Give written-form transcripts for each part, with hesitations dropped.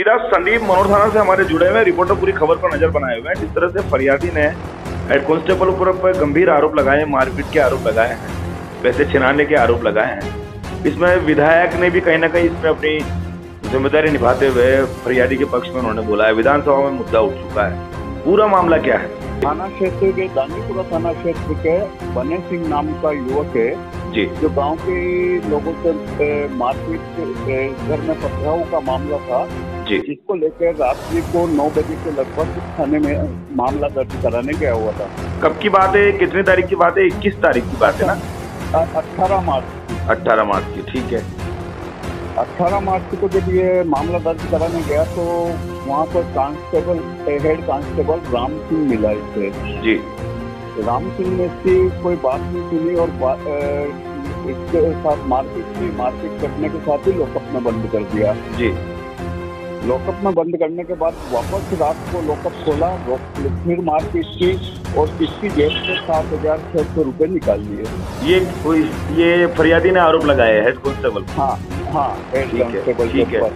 सीधा संदीप मनोर थाना से हमारे जुड़े हुए रिपोर्टर पूरी खबर पर नजर बनाए हुए हैं। जिस तरह से फरियादी ने हेड कांस्टेबल पर गंभीर आरोप लगाए हैं, मारपीट के आरोप लगाए हैं, पैसे छिनाने के आरोप लगाए हैं। इसमें विधायक ने भी कहीं ना कहीं इसमें अपनी जिम्मेदारी निभाते हुए फरियादी के पक्ष में उन्होंने बोला है। विधानसभा में मुद्दा उठ चुका है। पूरा मामला क्या है? थाना क्षेत्र के दांगीपुरा थाना क्षेत्र के बने सिंह नाम का युवक है जी, जो गांव के लोगों से मारपीट घर में पथराव का मामला था जी, जिसको लेकर रात्रि को 9 बजे के लगभग थाने में मामला दर्ज कराने गया हुआ था। कब की बात है? कितनी तारीख की बात है? 21 तारीख की बात है ना? 18 मार्च 18 मार्च की, ठीक है। 18 मार्च को जब ये मामला दर्ज कराने गया तो वहाँ पर हेड कांस्टेबल राम सिंह मिला इसे जी। राम सिंह ने इसकी कोई बात नहीं सुनी और इसके साथ मारपीट करने के साथ ही लॉकअप में बंद कर दिया जी। लॉकअप में बंद करने के बाद वापस रात को लॉकअप खोला, फिर मारपीट की और इसकी जेब से 7,600 रुपये निकाल लिए। ये फरियादी ने आरोप लगाया है हेड कांस्टेबल। हाँ, हेड कांस्टेबल ठीक है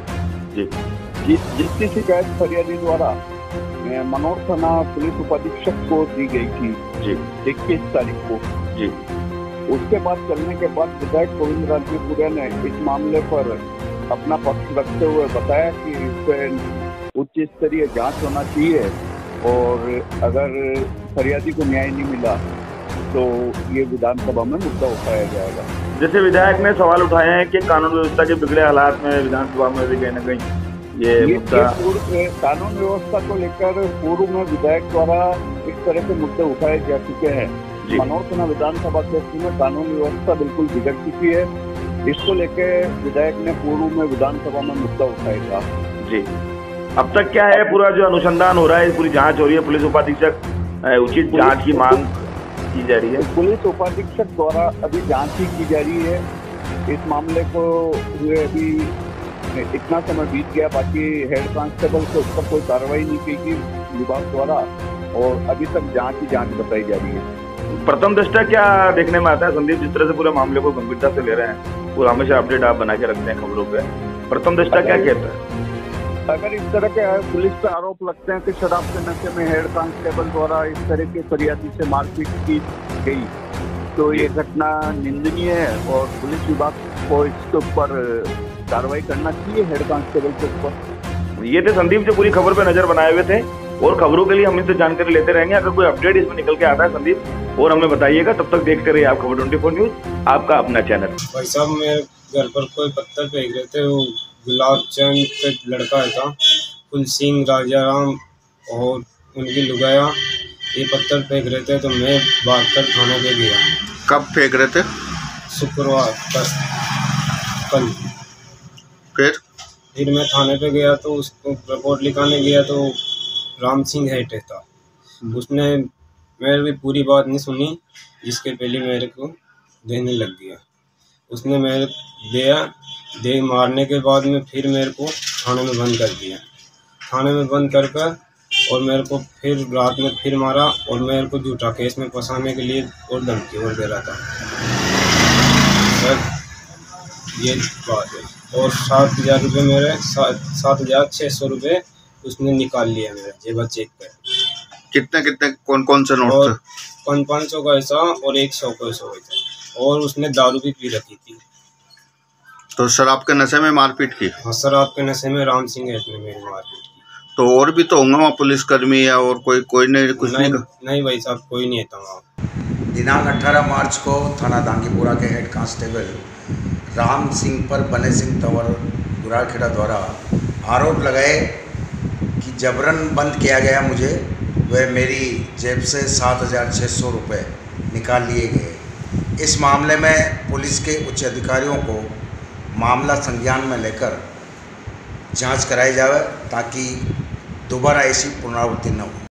जी। जिसकी शिकायत फरियादी द्वारा मनोर थाना पुलिस उपाधीक्षक को दी गई थी जी 21 तारीख को जी। उसके बाद चलने के बाद विधायक गोविंद राजपूत ने इस मामले पर अपना पक्ष रखते हुए बताया कि इस पर उच्च स्तरीय जांच होना चाहिए और अगर फरियादी को न्याय नहीं मिला तो ये विधानसभा में मुद्दा उठाया जाएगा। जैसे विधायक ने सवाल उठाए हैं कि कानून व्यवस्था के बिगड़े हालात में विधानसभा में भी कहीं ना कहीं ये कानून व्यवस्था को लेकर पूर्व में विधायक द्वारा इस तरह के मुद्दे उठाए जा चुके हैं। मनोर थाना विधानसभा क्षेत्र में कानून व्यवस्था बिल्कुल बिगड़ चुकी है। इसको लेकर विधायक ने पूर्व में विधानसभा में मुद्दा उठाया जी। अब तक क्या है पूरा जो अनुसंधान हो रहा है, पूरी जांच हो रही है, पुलिस उपाधीक्षक उचित जांच की मांग की जा रही है। पुलिस उपाधीक्षक द्वारा अभी जांच ही की जा रही है। इस मामले को हुए अभी इतना समय बीत गया, बाकी हेड कांस्टेबल के ऊपर कोई कार्रवाई नहीं की गई विभाग द्वारा और अभी तक जांच बताई जा रही है। प्रथम दृष्टया क्या देखने में आता है संदीप, जिस तरह से पूरे मामले को गंभीरता से ले रहे हैं, पूरा हमेशा अपडेट आप बना के रखते हैं खबरों पे, प्रथम दृष्टया क्या कहता है? अगर इस तरह के पुलिस पे आरोप लगते हैं कि शराब के नशे में हेड कांस्टेबल द्वारा इस तरह के फरियादी से मारपीट की गई तो ये घटना निंदनीय है और पुलिस विभाग को इसके ऊपर कार्रवाई करना चाहिए हेड कांस्टेबल के ऊपर। ये थे संदीप जो पूरी खबर पे नजर बनाए हुए थे और खबरों के लिए हम इनसे जानकारी लेते रहेंगे। अगर कोई अपडेट इसमें निकल के आता है संदीप और हमें बताइएगा। तब तक देखते रहिए आप खबर 24 न्यूज, आपका अपना चैनल। भाई साहब, मेरे घर पर कोई पत्थर फेंक रहे थे। वो गुलाब चंद का लड़का था, फुल सिंह राजाराम और उनकी लुगाया ये पत्थर फेंक रहे थे तो मैं भागकर थाने पे गया। कब फेंक रहे थे? शुक्रवार कल। फिर मैं थाने पे गया तो उसको रिपोर्ट लिखाने गया तो राम सिंह हेड था। उसने मेरी पूरी बात नहीं सुनी, जिसके पहले मेरे को देने लग गया। उसने मेरे दे मारने के बाद में फिर मेरे को थाने में बंद कर दिया। थाने में बंद कर और मेरे को फिर रात में फिर मारा और मेरे को झूठा केस में फंसाने के लिए और धमकी और दे रहा था सर। ये बात है। और 7,000 रुपये मेरे 7,600 रुपये उसने निकाल लिया मेरा जेब चेक कर। कितने कौन से नोट थे? 500 का ऐसा और 100 का ऐसा था और उसने दारू भी पी रखी थी। तो शराब के नशे में मारपीट की? हाँ, शराब के नशे में राम सिंह ने मेरी मारपीट की। तो और भी तो होंगे वहाँ पुलिसकर्मी या और कोई नहीं? कुछ नहीं भाई साहब, कोई नहीं था वहाँ। दिनांक 18 मार्च को थाना दांगीपुरा के हेड कांस्टेबल राम सिंह पर बने सिंह तंवर गुराखेड़ा द्वारा आरोप लगाए कि जबरन बंद किया गया मुझे, वह मेरी जेब से 7,600 रुपये निकाल लिए गए। इस मामले में पुलिस के उच्च अधिकारियों को मामला संज्ञान में लेकर जांच कराई जाए ताकि दोबारा ऐसी पुनरावृत्ति न हो।